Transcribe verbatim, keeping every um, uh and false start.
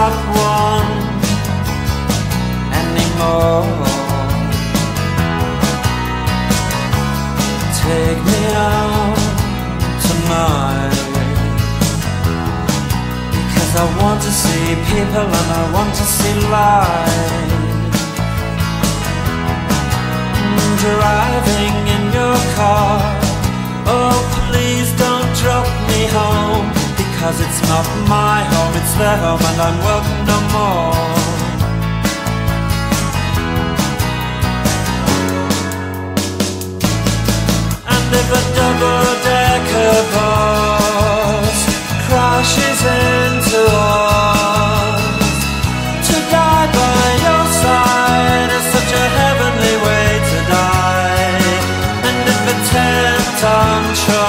not one anymore. Take me out tonight, because I want to see people and I want to see light. Driving in your car, oh please don't drop me home, because it's not my home, it's their home and I'm welcome no more. And if a double-decker bus crashes into us, to die by your side is such a heavenly way to die. And if a ten-ton truck